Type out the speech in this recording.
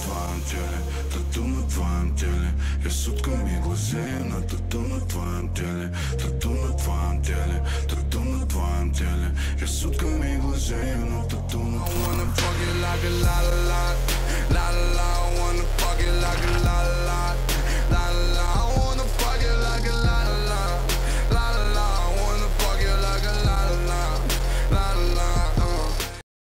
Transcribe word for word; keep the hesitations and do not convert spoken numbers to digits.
твоем теле, тату на твоем теле. Я сутками глазею на тату на твоем теле, тату на твоем теле, тату на твоем теле. Я сутками глазею на тату на твоем теле. I wanna fuck you like a la la la.